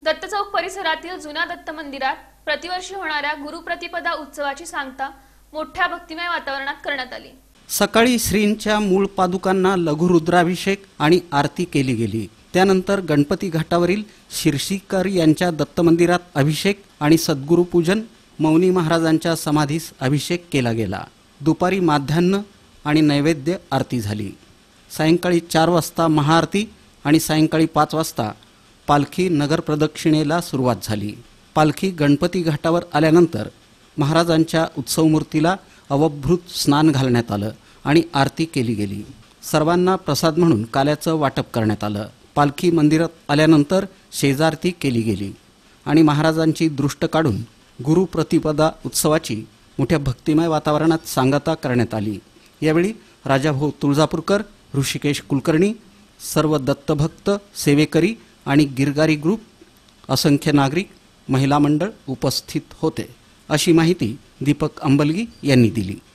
दत्त चौक परिसरातील जुन्या दत्त मंदिरात प्रतिवर्षी होणाऱ्या गुरुप्रतिपदा उत्सवाची सांगता मोठ्या भक्तिमय वातावरणात करण्यात आली। सकाळी श्रींच्या मूळ पादुकांना लघुरुद्राभिषेक आणि आरती केली गेली। त्यानंतर गणपती घाटावरील शिर्षीकर यांच्या दत्त मंदिरात अभिषेक आणि सद्गुरू पूजन, मौनी महाराजांच्या समाधीस अभिषेक केला गेला। दुपारी माध्यान्ह आणि नैवेद्य आरती झाली। सायंकाळी 4 वाजता महाआरती आणि सायंकाळी 5 वाजता पालखी नगर प्रदक्षिणेला सुरुवात झाली। पालखी गणपती घाटावर आल्यानंतर महाराजांच्या उत्सव मूर्तीला अवभृत स्नान घालण्यात आलं आणि आरती केली गेली। सर्वांना प्रसाद म्हणून काल्याचं वाटप करण्यात आलं। पालखी मंदिरात आल्यानंतर शेजारती केली गेली आणि महाराजांची दृष्ट काढून गुरुप्रतिपदा उत्सवाची मोठ्या भक्तिमय वातावरणात सांगता करण्यात आली। यावेळी राजाभाऊ तुळजापूरकर, ऋषिकेश कुलकर्णी, सर्व दत्तभक्त, सेवेकरी आणि गिरगारी ग्रुप, असंख्य नागरिक, महिला मंडळ उपस्थित होते, अशी माहिती दीपक अंबलगी यांनी दिली।